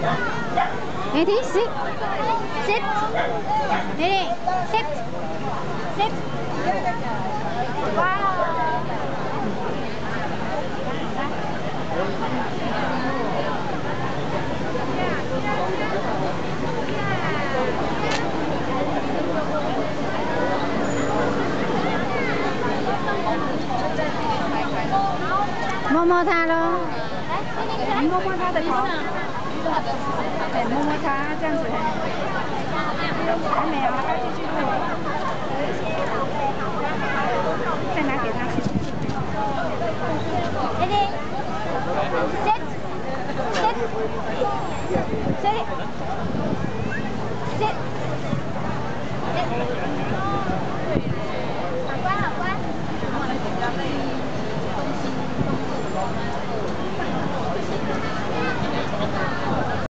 Eddie, sit. Sit. Eddie, sit. Sit. Wow.摸摸它咯， 你摸摸它的头，对，摸摸它，这样子。还没有，还要继续录。再拿给他。 Eddie, sit, sit, sit, sit, sit. 好乖，好乖。